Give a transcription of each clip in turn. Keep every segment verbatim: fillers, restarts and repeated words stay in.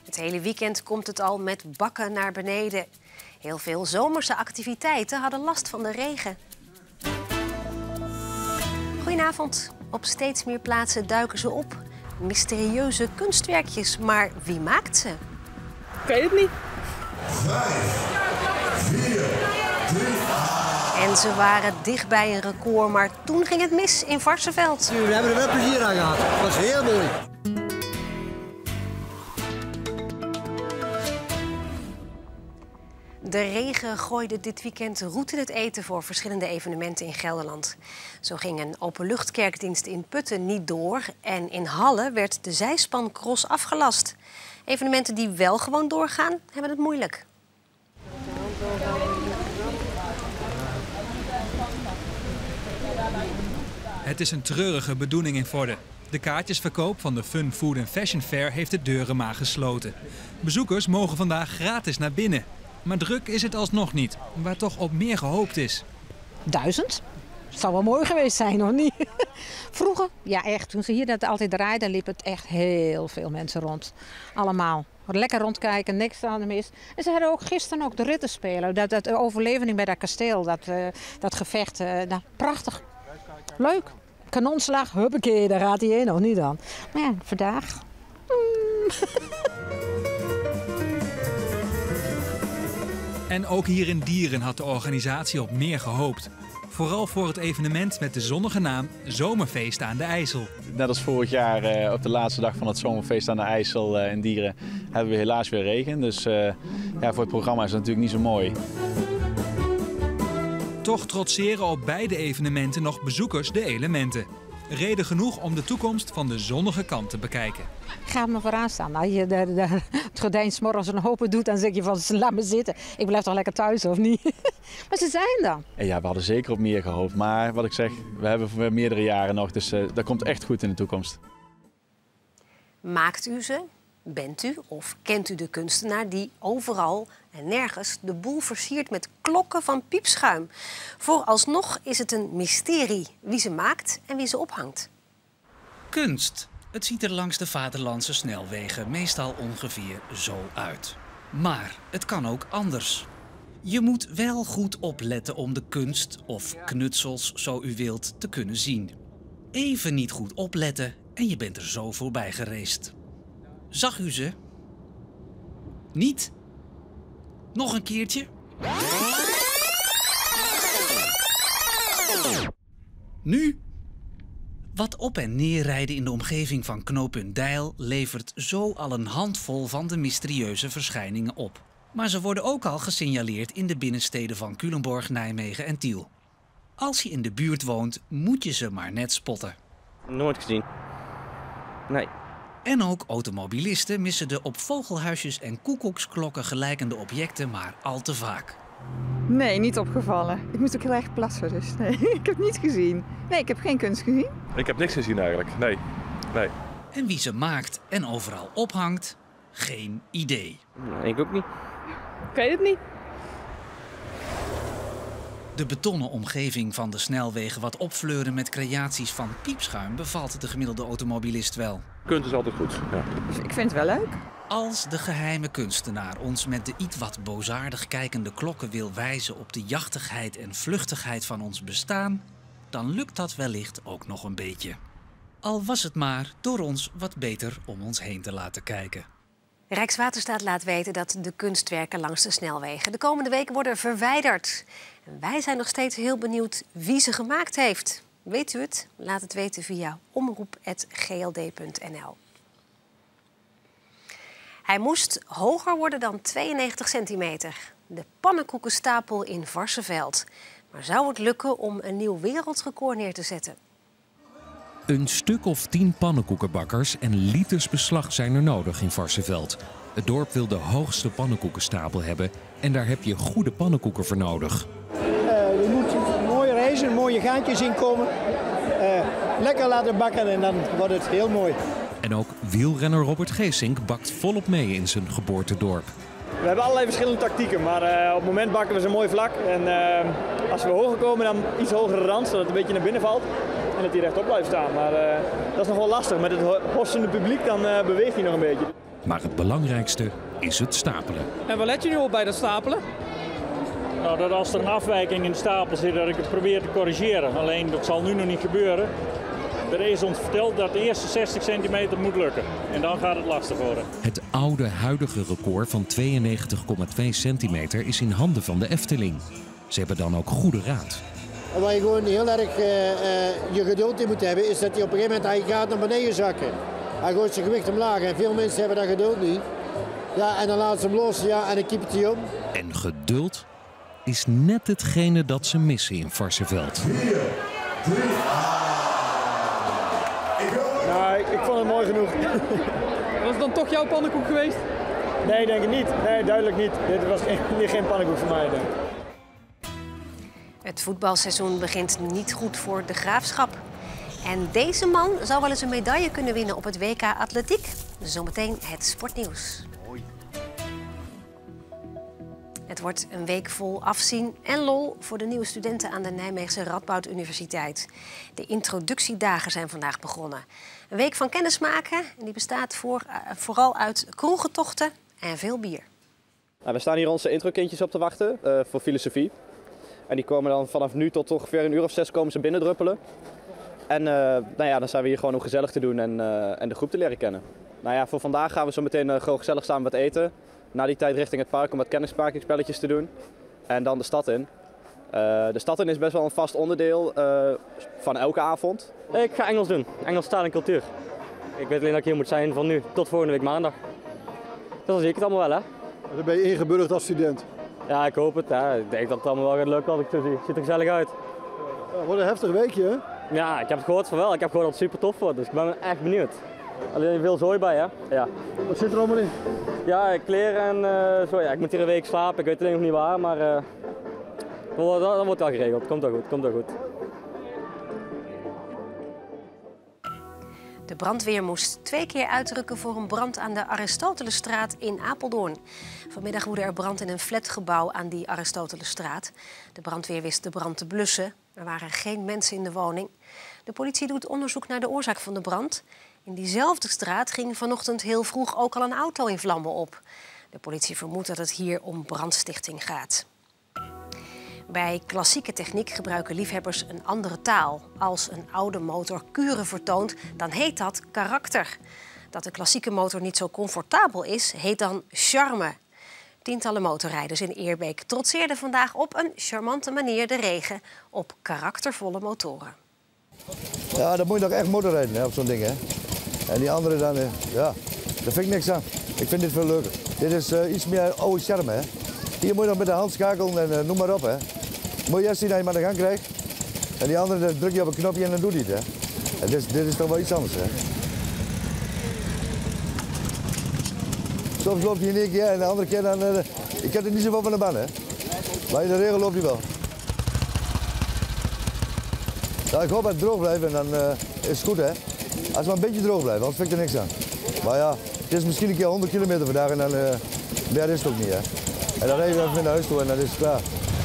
Het hele weekend komt het al met bakken naar beneden. Heel veel zomerse activiteiten hadden last van de regen. Goedenavond. Op steeds meer plaatsen duiken ze op. Mysterieuze kunstwerkjes, maar wie maakt ze? Ik weet het niet. Vijf, vier, drie... En ze waren dicht bij een record, maar toen ging het mis in Varsseveld. We hebben er wel plezier aan gehad. Het was heel mooi. De regen gooide dit weekend roet in het eten voor verschillende evenementen in Gelderland. Zo ging een openluchtkerkdienst in Putten niet door en in Halle werd de zijspancross afgelast. Evenementen die wel gewoon doorgaan, hebben het moeilijk. Het is een treurige bedoeling in Vorden. De kaartjesverkoop van de Fun, Food en Fashion Fair heeft de deuren maar gesloten. Bezoekers mogen vandaag gratis naar binnen. Maar druk is het alsnog niet, waar toch op meer gehoopt is. Duizend? Het zou wel mooi geweest zijn, of niet? Vroeger, ja echt, toen ze hier dat altijd draaiden, liep het echt heel veel mensen rond. Allemaal. Lekker rondkijken, niks aan de mis. En ze hadden ook gisteren ook de rittenspelen. Dat, dat overlevering bij dat kasteel, dat, uh, dat gevecht. Uh, nou, prachtig. Leuk. Kanonslag, huppakee, daar gaat hij in, of niet dan? Maar ja, vandaag... Mm. En ook hier in Dieren had de organisatie op meer gehoopt. Vooral voor het evenement met de zonnige naam Zomerfeest aan de IJssel. Net als vorig jaar uh, op de laatste dag van het Zomerfeest aan de IJssel uh, in Dieren hebben we helaas weer regen. Dus uh, ja, voor het programma is het natuurlijk niet zo mooi. Toch trotseren op beide evenementen nog bezoekers de elementen. Reden genoeg om de toekomst van de zonnige kant te bekijken. Ga maar vooraan staan. Als je de, de, het gordijn 's morgens een hopen doet, dan zeg je van laat me zitten. Ik blijf toch lekker thuis, of niet? Maar ze zijn dan. En ja, we hadden zeker op meer gehoopt. Maar wat ik zeg, we hebben voor meerdere jaren nog. Dus uh, dat komt echt goed in de toekomst. Maakt u ze? Bent u of kent u de kunstenaar die overal en nergens de boel versiert met klokken van piepschuim? Vooralsnog is het een mysterie wie ze maakt en wie ze ophangt. Kunst. Het ziet er langs de vaderlandse snelwegen meestal ongeveer zo uit. Maar het kan ook anders. Je moet wel goed opletten om de kunst, of knutsels zo u wilt, te kunnen zien. Even niet goed opletten en je bent er zo voorbij gereest. Zag u ze? Niet? Nog een keertje? Nu? Wat op- en neerrijden in de omgeving van knooppunt Deil levert zo al een handvol van de mysterieuze verschijningen op. Maar ze worden ook al gesignaleerd in de binnensteden van Culemborg, Nijmegen en Tiel. Als je in de buurt woont, moet je ze maar net spotten. Nooit gezien. Nee. En ook automobilisten missen de op vogelhuisjes en koekoeksklokken gelijkende objecten maar al te vaak. Nee, niet opgevallen. Ik moest ook heel erg plassen, dus nee, ik heb niets gezien. Nee, ik heb geen kunst gezien. Ik heb niks gezien eigenlijk, nee. nee. En wie ze maakt en overal ophangt, geen idee. Nee, ik ook niet. Ik weet het niet. De betonnen omgeving van de snelwegen wat opfleuren met creaties van piepschuim bevalt de gemiddelde automobilist wel. Kunst is altijd goed, ja. Ik vind het wel leuk. Als de geheime kunstenaar ons met de iets wat bozaardig kijkende klokken wil wijzen op de jachtigheid en vluchtigheid van ons bestaan, dan lukt dat wellicht ook nog een beetje. Al was het maar door ons wat beter om ons heen te laten kijken. Rijkswaterstaat laat weten dat de kunstwerken langs de snelwegen de komende weken worden verwijderd. En wij zijn nog steeds heel benieuwd wie ze gemaakt heeft. Weet u het? Laat het weten via omroep punt g l d punt n l. Hij moest hoger worden dan tweeënnegentig centimeter. De pannenkoekenstapel in Varsseveld. Maar zou het lukken om een nieuw wereldrecord neer te zetten? Een stuk of tien pannenkoekenbakkers en liters beslag zijn er nodig in Varsseveld. Het dorp wil de hoogste pannenkoekenstapel hebben en daar heb je goede pannenkoeken voor nodig. Uh, je moet mooie reizen, mooie gaatjes inkomen. Uh, lekker laten bakken en dan wordt het heel mooi. En ook wielrenner Robert Geesink bakt volop mee in zijn geboortedorp. We hebben allerlei verschillende tactieken, maar uh, op het moment bakken we ze mooi vlak. En uh, als we hoger komen, dan iets hogere rand, zodat het een beetje naar binnen valt. En dat hij rechtop blijft staan. Maar uh, dat is nog wel lastig. Met het hossende publiek dan uh, beweegt hij nog een beetje. Maar het belangrijkste is het stapelen. En waar let je nu op bij dat stapelen? Nou, dat als er een afwijking in de stapel zit, dat ik het probeer te corrigeren. Alleen dat zal nu nog niet gebeuren. Er is ons verteld dat de eerste zestig centimeter moet lukken. En dan gaat het lastig worden. Het oude huidige record van tweeënnegentig komma twee centimeter is in handen van de Efteling. Ze hebben dan ook goede raad. En waar je gewoon heel erg uh, uh, je geduld in moet hebben, is dat hij op een gegeven moment hij gaat naar beneden zakken. Hij gooit zijn gewicht omlaag en veel mensen hebben dat geduld niet. Ja, en dan laat ze hem los ja, en dan kiepert hij om. En geduld is net hetgene dat ze missen in Varsseveld. Nou, ik, ik vond het mooi genoeg. Was het dan toch jouw pannenkoek geweest? Nee, denk ik niet. Nee, duidelijk niet. Dit was geen, geen pannenkoek voor mij, denk ik. Het voetbalseizoen begint niet goed voor de Graafschap. En deze man zou wel eens een medaille kunnen winnen op het W K Atletiek. Zometeen het sportnieuws. Het wordt een week vol afzien en lol voor de nieuwe studenten aan de Nijmeegse Radboud Universiteit. De introductiedagen zijn vandaag begonnen. Een week van kennismaken en die bestaat voor, uh, vooral uit kroegentochten en veel bier. Nou, we staan hier onze introkindjes op te wachten uh, voor filosofie. En die komen dan vanaf nu tot ongeveer een uur of zes komen ze binnendruppelen. En uh, nou ja, dan zijn we hier gewoon om gezellig te doen en, uh, en de groep te leren kennen. Nou ja, voor vandaag gaan we zo meteen uh, gewoon gezellig samen wat eten. Na die tijd richting het park om wat kennismakingsspelletjes te doen. En dan de stad in. Uh, de stad in is best wel een vast onderdeel uh, van elke avond. Ik ga Engels doen. Engels taal en cultuur. Ik weet alleen dat ik hier moet zijn van nu tot volgende week maandag. Dat zie ik het allemaal wel, hè? Dan ben je ingeburgerd als student. Ja, ik hoop het. Hè. Ik denk dat het allemaal wel gaat lukken als ik het zo zie. Het ziet er gezellig uit. Ja, wordt een heftig weekje, hè? Ja, ik heb het gehoord van wel. Ik heb gehoord dat het super tof wordt. Dus ik ben echt benieuwd. Alleen veel zooi bij, hè? Ja. Wat zit er allemaal in? Ja, kleren en uh, zo. Ja, ik moet hier een week slapen. Ik weet alleen nog niet waar, maar uh, dat, dat wordt wel geregeld. Komt wel goed, komt wel goed. De brandweer moest twee keer uitrukken voor een brand aan de Aristotelesstraat in Apeldoorn. Vanmiddag woedde er brand in een flatgebouw aan die Aristotelesstraat. De brandweer wist de brand te blussen. Er waren geen mensen in de woning. De politie doet onderzoek naar de oorzaak van de brand. In diezelfde straat ging vanochtend heel vroeg ook al een auto in vlammen op. De politie vermoedt dat het hier om brandstichting gaat. Bij klassieke techniek gebruiken liefhebbers een andere taal. Als een oude motor kuren vertoont, dan heet dat karakter. Dat de klassieke motor niet zo comfortabel is, heet dan charme. Tientallen motorrijders in Eerbeek trotseerden vandaag op een charmante manier de regen op karaktervolle motoren. Ja, dan moet je toch echt motorrijden hè, op zo'n ding, hè. En die andere dan, ja, daar vind ik niks aan. Ik vind dit veel leuker. Dit is uh, iets meer oude charme, hè. Hier moet je nog met de hand schakelen en uh, noem maar op, hè. Moet je eerst zien dat je maar de gang krijgt. En die andere dan druk je op een knopje en dan doet hij het, hè. En dit, is, dit is toch wel iets anders, hè. Soms loopt hij in één keer en de andere keer dan... Uh, ik heb er niet zoveel van de ban, hè. Maar in de regel loopt hij wel. Nou, ik hoop dat het droog blijft en dan uh, is het goed, hè. Als het maar een beetje droog blijft, anders vind ik er niks aan. Maar ja, het is misschien een keer honderd kilometer vandaag en dan uh, meer is het ook niet, hè. En dan rijden we even naar huis toe en dan is het klaar.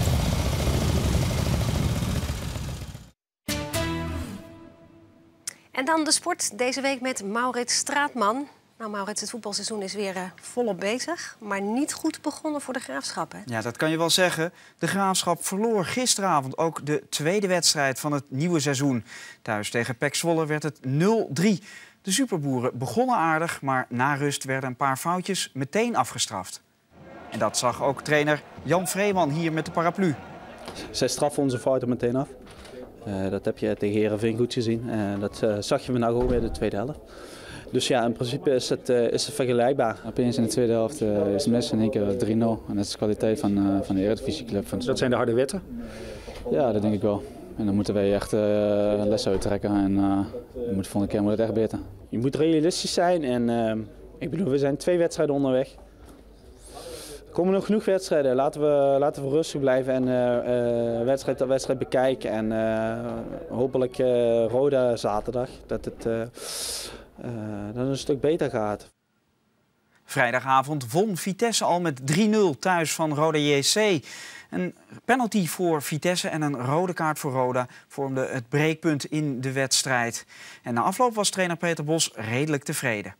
En dan de sport deze week met Maurits Straatman. Nou, Maurits, het voetbalseizoen is weer uh, volop bezig, maar niet goed begonnen voor de Graafschap, hè? Ja, dat kan je wel zeggen. De Graafschap verloor gisteravond ook de tweede wedstrijd van het nieuwe seizoen. Thuis tegen P E C Zwolle werd het nul drie. De superboeren begonnen aardig, maar na rust werden een paar foutjes meteen afgestraft. En dat zag ook trainer Jan Vreeman hier met de paraplu. Zij straffen onze fouten meteen af. Uh, dat heb je tegen Heerenveen goed gezien. Uh, dat uh, zag je vandaag ook bij de tweede helft. Dus ja, in principe is het, uh, is het vergelijkbaar. Opeens in de tweede helft uh, is het mis in één keer drie nul. En dat is de kwaliteit van, uh, van de Eredivisieclub. Van dat zijn de harde wetten? Ja, dat denk ik wel. En dan moeten wij echt uh, lessen uittrekken. En uh, de volgende keer moet het echt beter. Je moet realistisch zijn. En uh, ik bedoel, we zijn twee wedstrijden onderweg. Er komen nog genoeg wedstrijden. Laten we, laten we rustig blijven en uh, uh, wedstrijd tot wedstrijd bekijken. En uh, hopelijk uh, Roda zaterdag. Dat het uh, uh, dat een stuk beter gaat. Vrijdagavond won Vitesse al met drie nul thuis van Roda J C. Een penalty voor Vitesse en een rode kaart voor Roda vormden het breekpunt in de wedstrijd. En na afloop was trainer Peter Bos redelijk tevreden.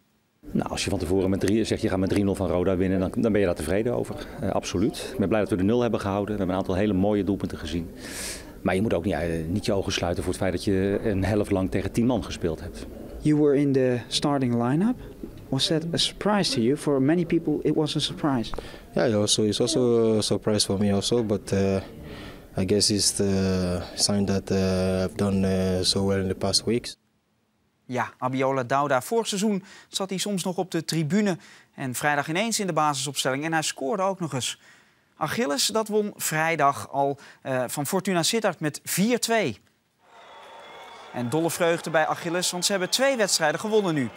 Nou, als je van tevoren met drie, zegt je gaat met drie nul van Roda winnen, dan, dan ben je daar tevreden over. Uh, absoluut. Ik ben blij dat we de nul hebben gehouden. We hebben een aantal hele mooie doelpunten gezien. Maar je moet ook niet, uh, niet je ogen sluiten voor het feit dat je een helft lang tegen tien man gespeeld hebt. You were in the starting line-up. Was that a surprise to you? For many people it was a surprise. Yeah, also it's also a surprise for me also, but uh, I guess it's the sign that uh, I've done uh, so well in the past weeks. Ja, Abiola Dauda. Vorig seizoen zat hij soms nog op de tribune en vrijdag ineens in de basisopstelling. En hij scoorde ook nog eens. Achilles, dat won vrijdag al uh, van Fortuna Sittard met vier twee. En dolle vreugde bij Achilles, want ze hebben twee wedstrijden gewonnen nu.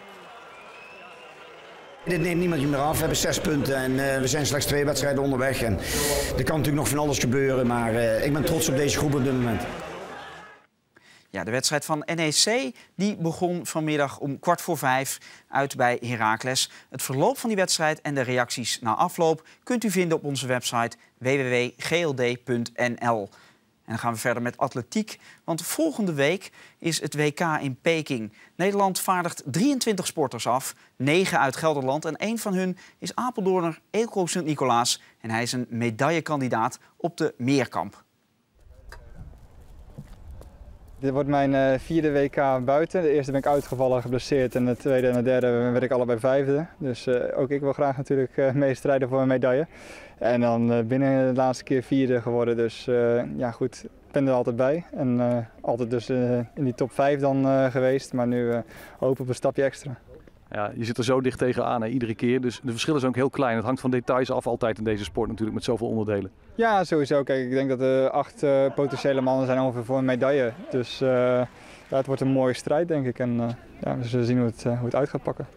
Dit neemt niemand je meer af. We hebben zes punten en uh, we zijn slechts twee wedstrijden onderweg. En er kan natuurlijk nog van alles gebeuren, maar uh, ik ben trots op deze groep op dit moment. Ja, de wedstrijd van N E C die begon vanmiddag om kwart voor vijf uit bij Heracles. Het verloop van die wedstrijd en de reacties na afloop kunt u vinden op onze website w w w punt g l d punt n l. En dan gaan we verder met atletiek, want volgende week is het W K in Peking. Nederland vaardigt drieëntwintig sporters af, negen uit Gelderland. En één van hun is Apeldoorner Eelco Sint-Nicolaas. En hij is een medaillekandidaat op de meerkamp. Dit wordt mijn uh, vierde W K buiten. De eerste ben ik uitgevallen, geblesseerd. En de tweede en de derde werd ik allebei vijfde. Dus uh, ook ik wil graag natuurlijk uh, meestrijden voor een medaille. En dan uh, binnen de laatste keer vierde geworden. Dus uh, ja goed, ik ben er altijd bij. En uh, altijd dus uh, in die top vijf dan uh, geweest. Maar nu uh, hoop op een stapje extra. Ja, je zit er zo dicht tegenaan, hè, iedere keer. Dus de verschillen zijn ook heel klein. Het hangt van details af altijd in deze sport natuurlijk met zoveel onderdelen. Ja, sowieso. Kijk, ik denk dat er acht uh, potentiële mannen zijn ongeveer voor een medaille. Dus uh, ja, het wordt een mooie strijd, denk ik. En uh, ja, we zullen zien hoe het, uh, hoe het uit gaat pakken.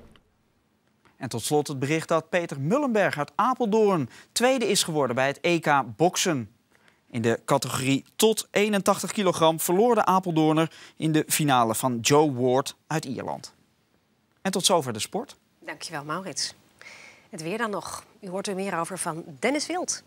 En tot slot het bericht dat Peter Mullenberg uit Apeldoorn tweede is geworden bij het E K boksen. In de categorie tot eenentachtig kilogram verloor de Apeldoorner in de finale van Joe Ward uit Ierland. En tot zover de sport. Dankjewel, Maurits. Het weer dan nog. U hoort er meer over van Dennis Wild.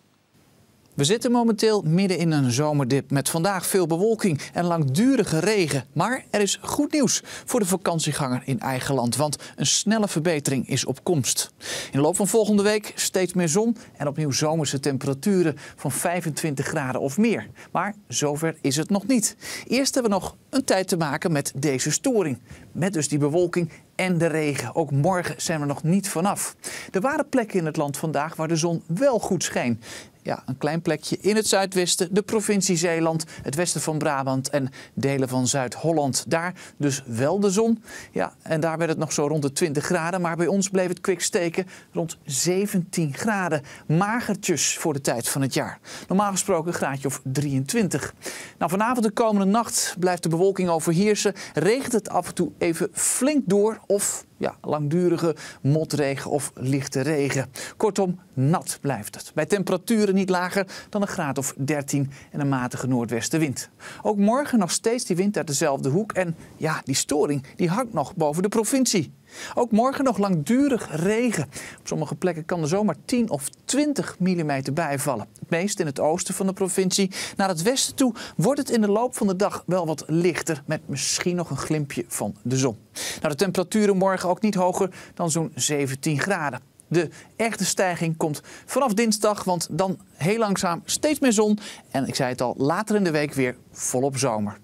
We zitten momenteel midden in een zomerdip met vandaag veel bewolking en langdurige regen. Maar er is goed nieuws voor de vakantieganger in eigen land, want een snelle verbetering is op komst. In de loop van volgende week steeds meer zon en opnieuw zomerse temperaturen van vijfentwintig graden of meer. Maar zover is het nog niet. Eerst hebben we nog een tijd te maken met deze storing. Met dus die bewolking en de regen. Ook morgen zijn we nog niet vanaf. Er waren plekken in het land vandaag waar de zon wel goed scheen. Ja, een klein plekje in het zuidwesten, de provincie Zeeland, het westen van Brabant en delen van Zuid-Holland. Daar dus wel de zon. Ja, en daar werd het nog zo rond de twintig graden, maar bij ons bleef het kwik steken rond zeventien graden. Magertjes voor de tijd van het jaar. Normaal gesproken een graadje of drieëntwintig. Nou, vanavond de komende nacht blijft de bewolking overheersen. Regent het af en toe even flink door of ja, langdurige motregen of lichte regen. Kortom, nat blijft het. Bij temperaturen niet lager dan een graad of dertien en een matige noordwestenwind. Ook morgen nog steeds die wind uit dezelfde hoek. En ja, die storing die hangt nog boven de provincie. Ook morgen nog langdurig regen. Op sommige plekken kan er zomaar tien of twintig millimeter bijvallen. Het meest in het oosten van de provincie. Naar het westen toe wordt het in de loop van de dag wel wat lichter. Met misschien nog een glimpje van de zon. Nou, de temperaturen morgen ook niet hoger dan zo'n zeventien graden. De echte stijging komt vanaf dinsdag, want dan heel langzaam steeds meer zon. En ik zei het al, later in de week weer volop zomer.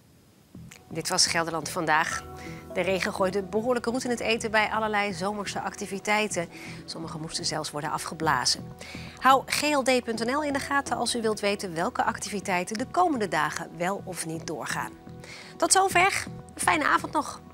Dit was Gelderland Vandaag. De regen gooide behoorlijk roet in het eten bij allerlei zomerse activiteiten. Sommige moesten zelfs worden afgeblazen. Hou g l d punt n l in de gaten als u wilt weten welke activiteiten de komende dagen wel of niet doorgaan. Tot zover. Een fijne avond nog.